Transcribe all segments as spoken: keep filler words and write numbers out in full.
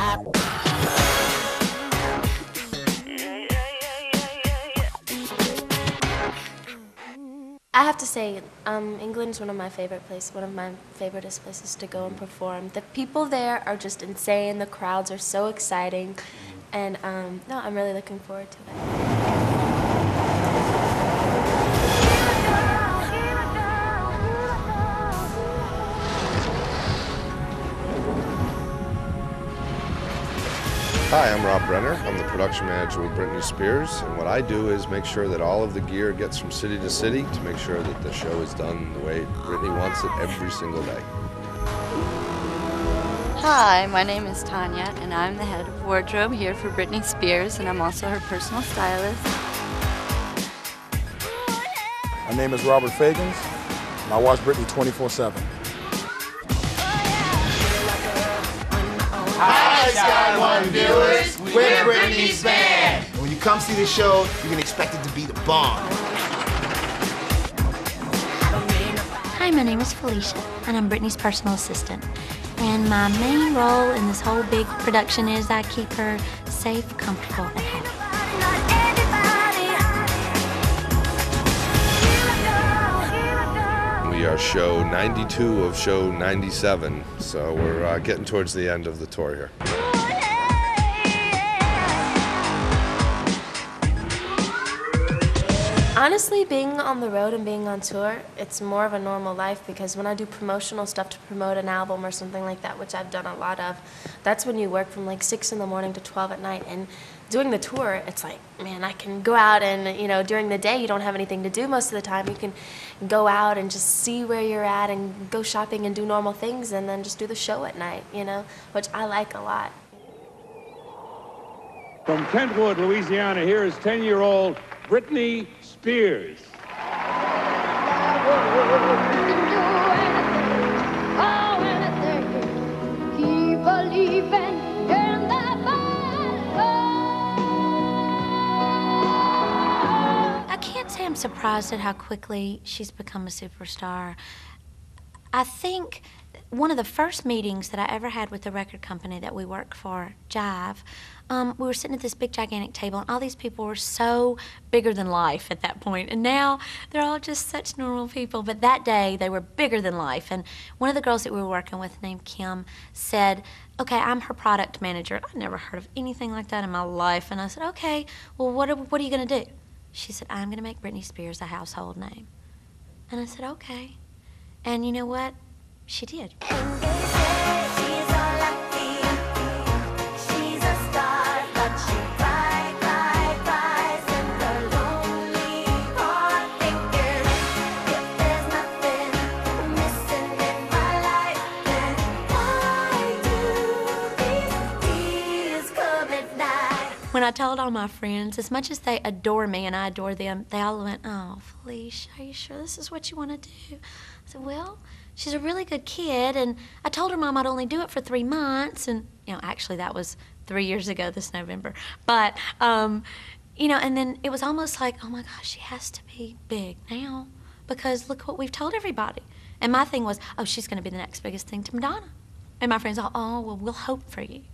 I have to say, um, England's one of my favorite places, one of my favoriteest places to go and perform. The people there are just insane. The crowds are so exciting, and um, no, I'm really looking forward to it. Hi, I'm Rob Brenner. I'm the production manager with Britney Spears, and what I do is make sure that all of the gear gets from city to city to make sure that the show is done the way Britney wants it every single day. Hi, my name is Tanya, and I'm the head of wardrobe here for Britney Spears, and I'm also her personal stylist. My name is Robert Fagans, and I watch Britney twenty-four seven. Hi, Sky One viewers, we're Britney's band. And when you come see the show, you can expect it to be the bomb. Hi, my name is Felicia, and I'm Britney's personal assistant. And my main role in this whole big production is I keep her safe, comfortable, and happy. We are show ninety-two of show ninety-seven, so we're uh, getting towards the end of the tour here. Honestly, being on the road and being on tour, it's more of a normal life, because when I do promotional stuff to promote an album or something like that, which I've done a lot of, that's when you work from like six in the morning to twelve at night. And doing the tour, it's like, man, I can go out and, you know, during the day you don't have anything to do most of the time. You can go out and just see where you're at and go shopping and do normal things, and then just do the show at night, you know, which I like a lot. From Kentwood, Louisiana, here is ten-year-old Britney Spears. I can't say I'm surprised at how quickly she's become a superstar. I think one of the first meetings that I ever had with the record company that we work for, Jive, um, we were sitting at this big gigantic table, and all these people were so bigger than life at that point. And now they're all just such normal people. But that day they were bigger than life. And one of the girls that we were working with, named Kim, said, okay, I'm her product manager. I'd never heard of anything like that in my life. And I said, okay, well, what are, what are you going to do? She said, I'm going to make Britney Spears a household name. And I said, okay. And you know what? She did. When I told all my friends, as much as they adore me and I adore them, they all went, oh, Felicia, are you sure this is what you want to do? I said, well, she's a really good kid, and I told her Mom I'd only do it for three months, and, you know, actually that was three years ago this November. But, um, you know, and then it was almost like, oh my gosh, she has to be big now, because look what we've told everybody. And my thing was, oh, she's going to be the next biggest thing to Madonna. And my friends all, oh, well, we'll hope for you.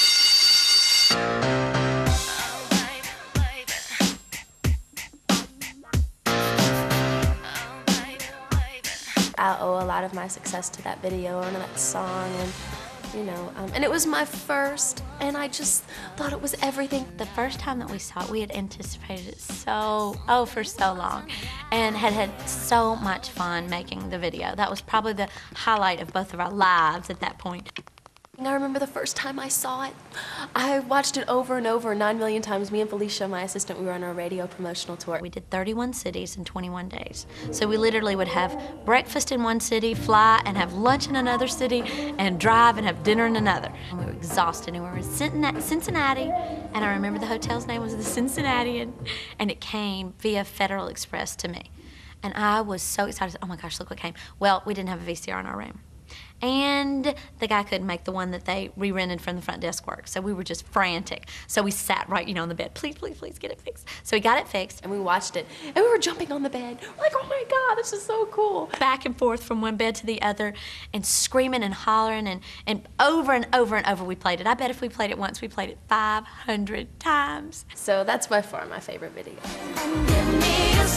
I owe a lot of my success to that video and that song, and you know, um, and it was my first, and I just thought it was everything. The first time that we saw it, we had anticipated it so, oh, for so long, and had had so much fun making the video. That was probably the highlight of both of our lives at that point. I remember the first time I saw it. I watched it over and over, nine million times. Me and Felicia, my assistant, we were on our radio promotional tour. We did thirty-one cities in twenty-one days. So we literally would have breakfast in one city, fly, and have lunch in another city, and drive and have dinner in another. And we were exhausted, and we were in Cincinnati, and I remember the hotel's name was the Cincinnatian, and it came via Federal Express to me. And I was so excited. Oh my gosh, look what came. Well, we didn't have a V C R in our room. And the guy couldn't make the one that they re-rented from the front desk work. So we were just frantic. So we sat right, you know, on the bed. Please, please, please get it fixed. So he got it fixed. And we watched it, and we were jumping on the bed. We're like, oh my God, this is so cool. Back and forth from one bed to the other, and screaming and hollering, and, and over and over and over we played it. I bet if we played it once, we played it five hundred times. So that's by far my favorite video. And give me a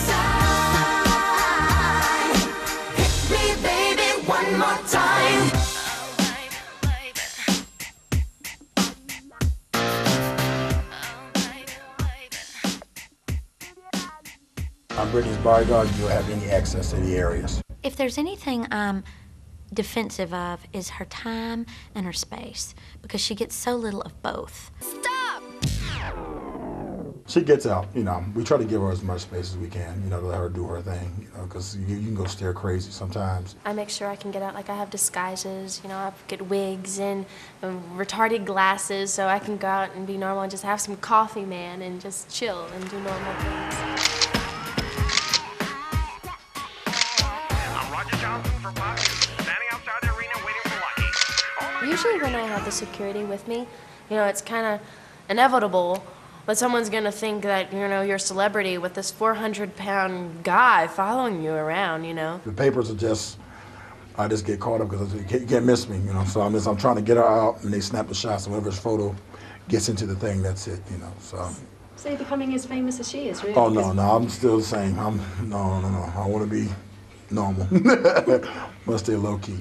sign. Hit me, baby, one more time. I'm Brittany's bodyguard. You don't have any access to the areas. If there's anything I'm defensive of, is her time and her space, because she gets so little of both. Stop! She gets out, you know. We try to give her as much space as we can, you know, to let her do her thing, you know, because you, you can go stare crazy sometimes. I make sure I can get out, like I have disguises, you know, I get wigs and um, retarded glasses so I can go out and be normal and just have some coffee, man, and just chill and do normal things. Usually when I have the security with me, you know, it's kind of inevitable that someone's going to think that, you know, you're a celebrity with this four hundred pound guy following you around, you know. The papers are just, I just get caught up because you can't, you can't miss me, you know. So I'm just, I'm trying to get her out, and they snap the shots, and whatever's photo gets into the thing, that's it, you know, so. So you're becoming as famous as she is, really? Oh, no, no, I'm still the same. I'm, no, no, no, I want to be normal. But stay low-key.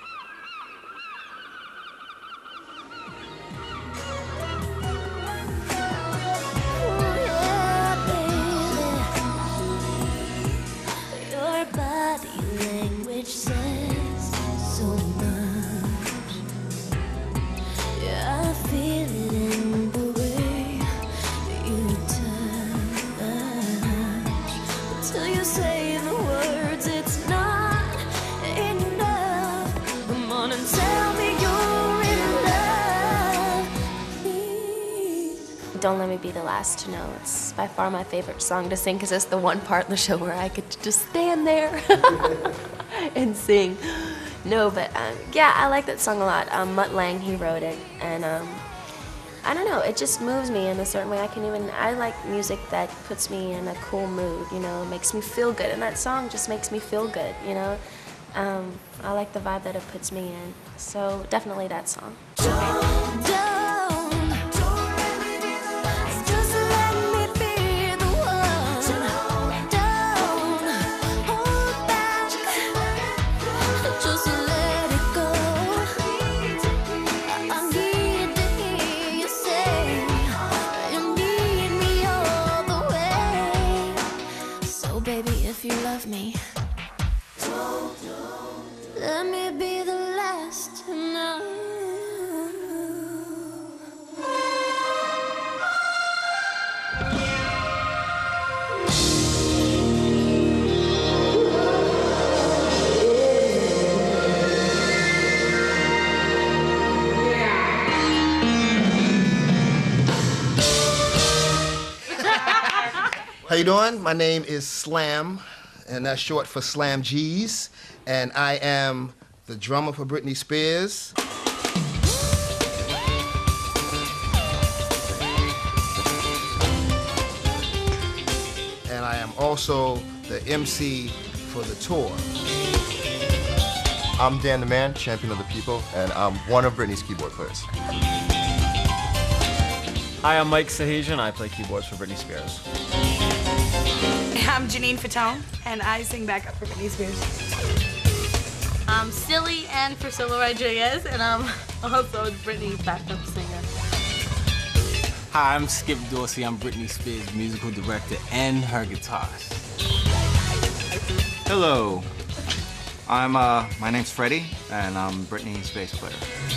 Don't Let Me Be the Last to Know. It's by far my favorite song to sing because it's the one part in the show where I could just stand there and sing. No, but um, yeah, I like that song a lot. Um, Mutt Lange, he wrote it, and um, I don't know, it just moves me in a certain way. I can even, I like music that puts me in a cool mood, you know, makes me feel good, and that song just makes me feel good, you know. Um, I like the vibe that it puts me in, so definitely that song. If you love me, let me be the last to know. How you doing? My name is Slam, and that's short for Slam G's, and I am the drummer for Britney Spears. And I am also the M C for the tour. I'm Dan the Man, champion of the people, and I'm one of Britney's keyboard players. Hi, I'm Mike Sahajian. I play keyboards for Britney Spears. I'm Janine Fatone, and I sing backup for Britney Spears. I'm Silly Ann Priscilla Rodriguez, and I'm also Britney's backup singer. Hi, I'm Skip Dorsey. I'm Britney Spears' musical director and her guitarist. Hello. I'm, uh, my name's Freddie, and I'm Britney's bass player.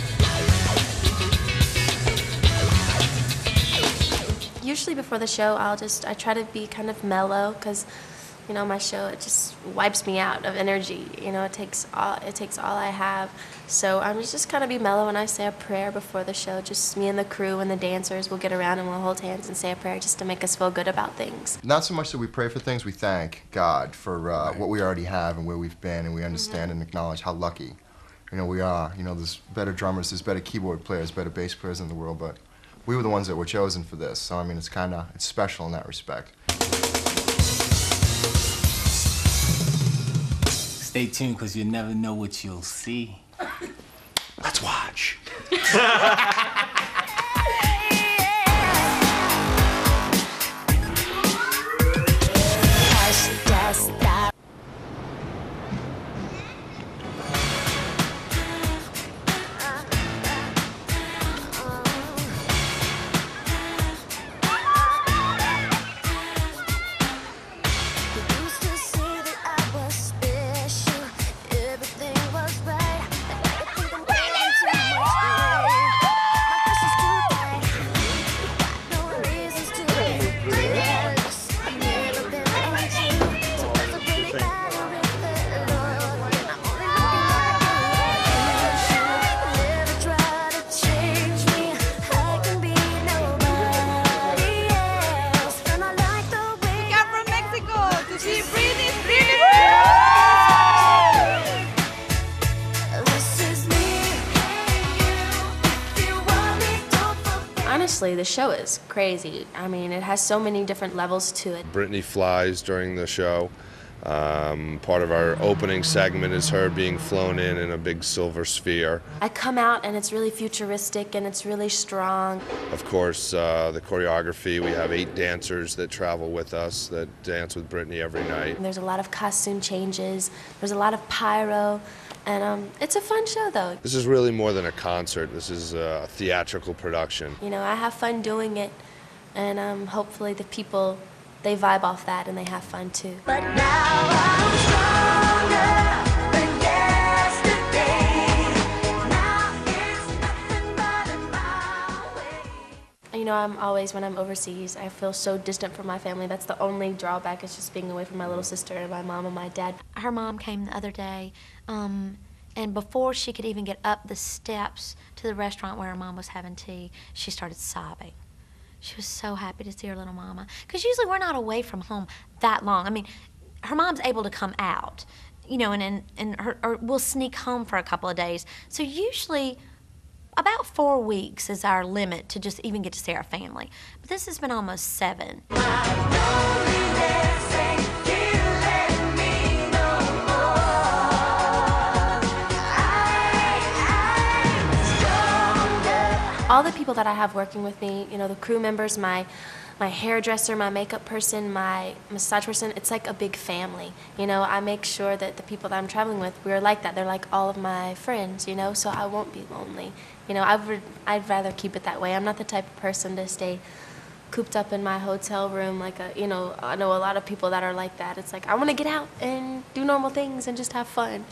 Usually before the show, I'll just, I try to be kind of mellow because, you know, my show, it just wipes me out of energy. You know, it takes all, it takes all I have. So I'm just kind of be mellow when I say a prayer before the show. Just me and the crew and the dancers will get around and we'll hold hands and say a prayer just to make us feel good about things. Not so much that we pray for things, we thank God for uh, Right. what we already have and where we've been, and we understand Mm-hmm. and acknowledge how lucky You know, we are. You know, there's better drummers, there's better keyboard players, better bass players in the world, but we were the ones that were chosen for this. So, I mean, it's kind of, it's special in that respect. Stay tuned, because you never know what you'll see. Let's watch. Honestly, the show is crazy. I mean, it has so many different levels to it. Brittany flies during the show. Um, part of our opening segment is her being flown in in a big silver sphere. I come out and it's really futuristic and it's really strong. Of course, uh, the choreography, we have eight dancers that travel with us that dance with Brittany every night. And there's a lot of costume changes, there's a lot of pyro, and um, it's a fun show though. This is really more than a concert. This is a theatrical production. You know, I have fun doing it, and um, hopefully the people, they vibe off that and they have fun too. But now I'm stronger than yesterday. Now it's nothing but a mile away. You know, I'm always, when I'm overseas, I feel so distant from my family. That's the only drawback, is just being away from my little sister and my mom and my dad. Her mom came the other day, um, and before she could even get up the steps to the restaurant where her mom was having tea, she started sobbing. She was so happy to see her little mama. Because usually we're not away from home that long. I mean, her mom's able to come out, you know, and, and, and her, or we'll sneak home for a couple of days. So usually about four weeks is our limit to just even get to see our family. But this has been almost seven. All the people that I have working with me, you know, the crew members, my my hairdresser, my makeup person, my massage person, it's like a big family. You know, I make sure that the people that I'm traveling with, we're like that. They're like all of my friends, you know, so I won't be lonely. You know, I would, I'd rather keep it that way. I'm not the type of person to stay cooped up in my hotel room like a, you know, I know a lot of people that are like that. It's like, I want to get out and do normal things and just have fun.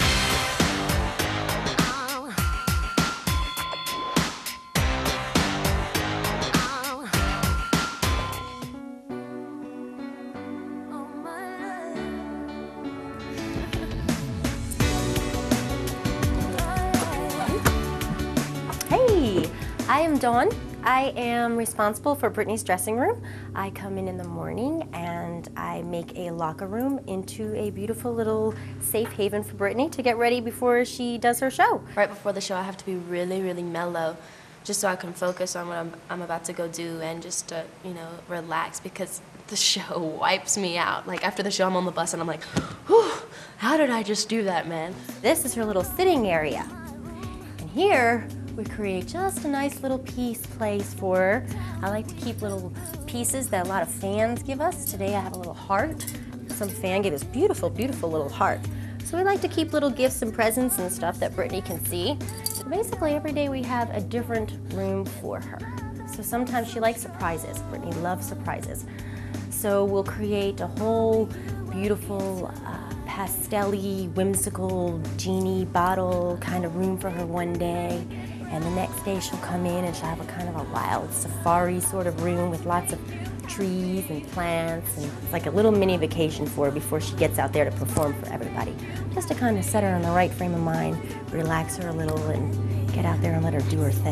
I am Dawn. I am responsible for Brittany's dressing room. I come in in the morning and I make a locker room into a beautiful little safe haven for Brittany to get ready before she does her show. Right before the show, I have to be really, really mellow, just so I can focus on what I'm, I'm about to go do and just, uh, you know, relax, because the show wipes me out. Like, after the show, I'm on the bus and I'm like, whew, how did I just do that, man? This is her little sitting area. And here, we create just a nice little piece place for her. I like to keep little pieces that a lot of fans give us. Today I have a little heart. Some fan gave us beautiful, beautiful little heart. So we like to keep little gifts and presents and stuff that Brittany can see. So basically every day we have a different room for her. So sometimes she likes surprises. Brittany loves surprises. So we'll create a whole beautiful uh, pastel-y, whimsical genie bottle kind of room for her one day. And the next day she'll come in and she'll have a kind of a wild safari sort of room with lots of trees and plants, and it's like a little mini vacation for her before she gets out there to perform for everybody. Just to kind of set her in the right frame of mind, relax her a little, and get out there and let her do her thing.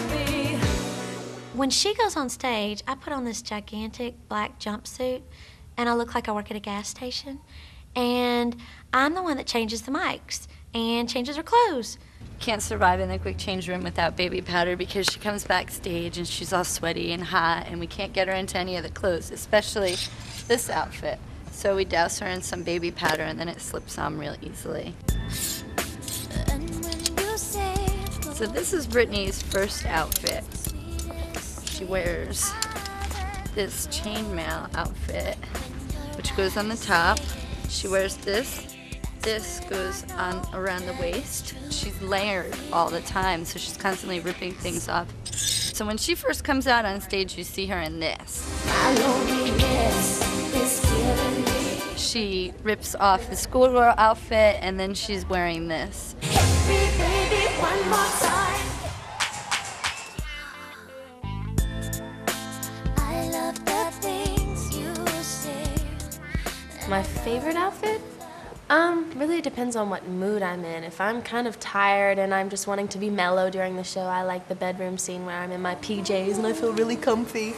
When she goes on stage, I put on this gigantic black jumpsuit, and I look like I work at a gas station. And I'm the one that changes the mics and changes her clothes. Can't survive in the quick change room without baby powder because she comes backstage and she's all sweaty and hot and we can't get her into any of the clothes, especially this outfit. So we douse her in some baby powder and then it slips on real easily. So this is Britney's first outfit. She wears this chainmail outfit, which goes on the top. She wears this. This goes on around the waist. She's layered all the time, so she's constantly ripping things off. So when she first comes out on stage, you see her in this. She rips off the schoolgirl outfit, and then she's wearing this. My favorite outfit? Um, really depends on what mood I'm in. If I'm kind of tired and I'm just wanting to be mellow during the show, I like the bedroom scene where I'm in my P Js and I feel really comfy.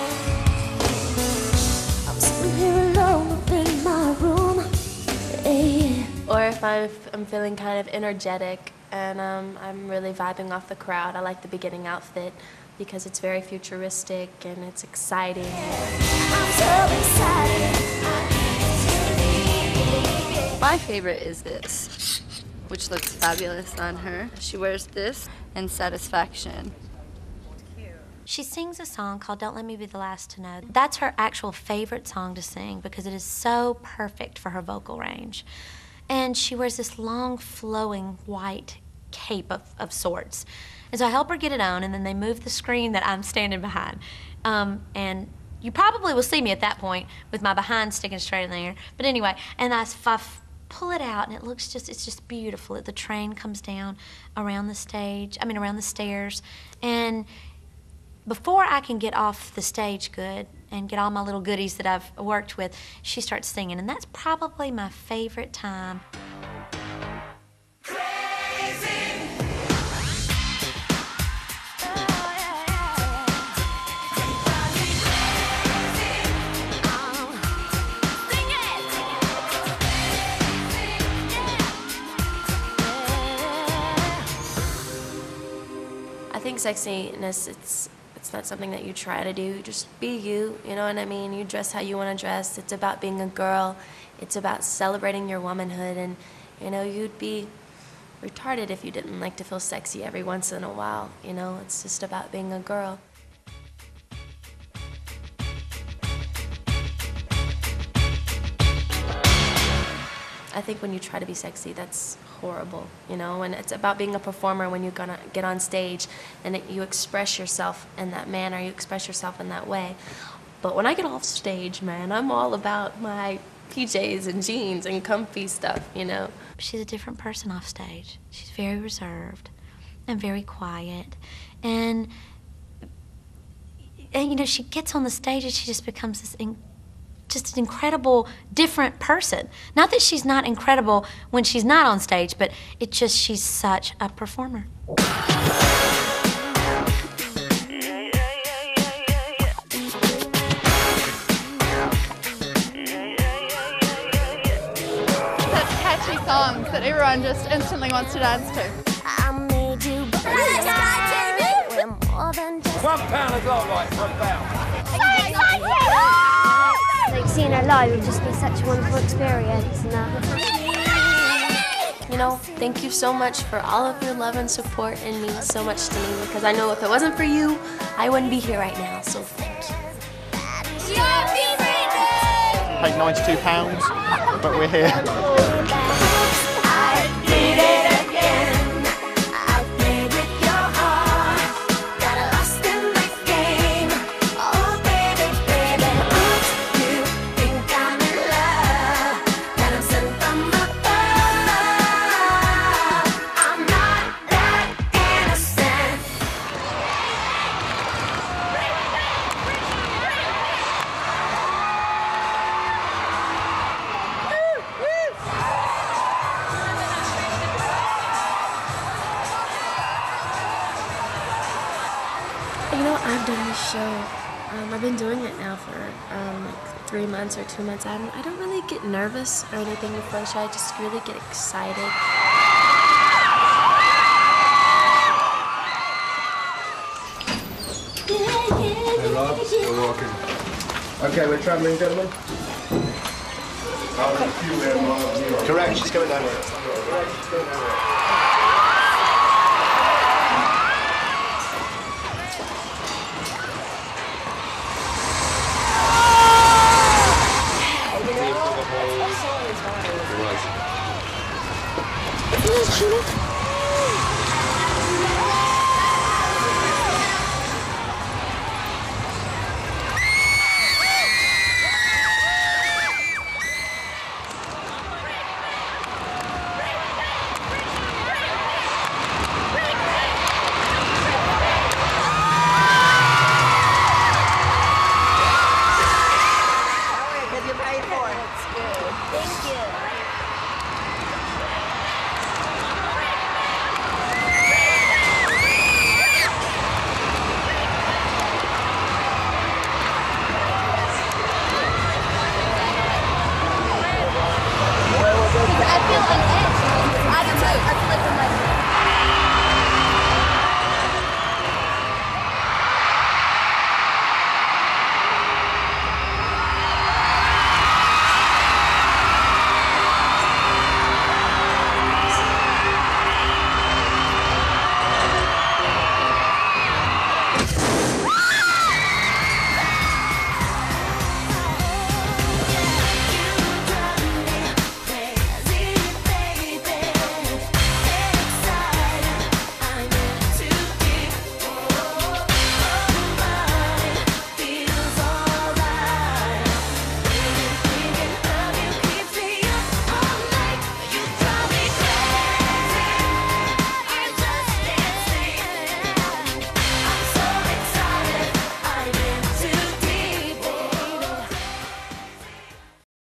I'm sitting here alone up in my room. Hey. Or if I'm, I'm feeling kind of energetic and um, I'm really vibing off the crowd, I like the beginning outfit because it's very futuristic and it's exciting. I'm so excited. My favorite is this, which looks fabulous on her. She wears this and Satisfaction. She sings a song called Don't Let Me Be the Last to Know. That's her actual favorite song to sing because it is so perfect for her vocal range. And she wears this long, flowing white cape of, of sorts. And so I help her get it on, and then they move the screen that I'm standing behind. Um, and you probably will see me at that point with my behind sticking straight in the air. But anyway, and I, I pull it out, and it looks just, it's just beautiful. The train comes down around the stage, I mean around the stairs, and before I can get off the stage good and get all my little goodies that I've worked with, she starts singing, and that's probably my favorite time. I think sexiness, it's it's not something that you try to do. Just be you, you know what I mean? You dress how you want to dress. It's about being a girl. It's about celebrating your womanhood, and you know, you'd be retarded if you didn't like to feel sexy every once in a while, you know? It's just about being a girl. I think when you try to be sexy, that's horrible, you know? And it's about being a performer when you're gonna get on stage and it, you express yourself in that manner, you express yourself in that way. But when I get off stage, man, I'm all about my P Js and jeans and comfy stuff, you know? She's a different person off stage. She's very reserved and very quiet. And, and you know, she gets on the stage and she just becomes this in, just an incredible, different person. Not that she's not incredible when she's not on stage, but it just, she's such a performer. Such catchy songs that everyone just instantly wants to dance to. One pound of gold, right? One pound. Like seeing her live would just be such a wonderful experience. And, uh, You know, thank you so much for all of your love and support. It means so much to me because I know if it wasn't for you, I wouldn't be here right now, so thank you. Paid ninety-two pounds, but we're here. You know, I've done this show. Um, I've been doing it now for um, like three months or two months out, I don't really get nervous or anything before the show. I just really get excited. Hey, Rob, we're walking. Okay, we're traveling, gentlemen. Correct, she's coming down here. It was.